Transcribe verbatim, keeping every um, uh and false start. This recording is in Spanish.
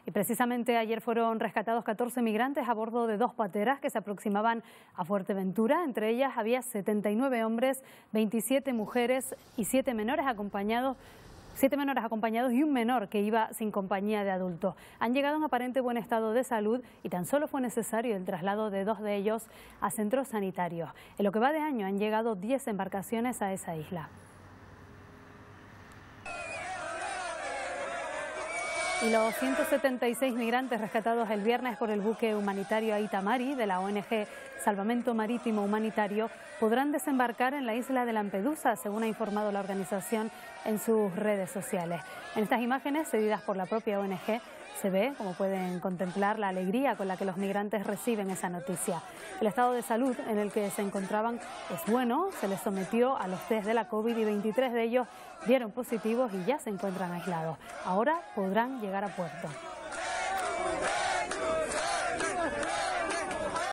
Y precisamente ayer fueron rescatados catorce migrantes a bordo de dos pateras que se aproximaban a Fuerteventura. Entre ellas había setenta y nueve hombres, veintisiete mujeres y siete menores acompañados Siete menores acompañados y un menor que iba sin compañía de adulto. Han llegado en aparente buen estado de salud y tan solo fue necesario el traslado de dos de ellos a centros sanitarios. En lo que va de año han llegado diez embarcaciones a esa isla. Y los ciento setenta y seis migrantes rescatados el viernes por el buque humanitario Aita Mari de la O N G Salvamento Marítimo Humanitario podrán desembarcar en la isla de Lampedusa, según ha informado la organización en sus redes sociales. En estas imágenes, cedidas por la propia O N G, se ve, como pueden contemplar, la alegría con la que los migrantes reciben esa noticia. El estado de salud en el que se encontraban es bueno, se les sometió a los test de la COVID y veintitrés de ellos dieron positivos y ya se encuentran aislados. Ahora podrán llegar a puerto.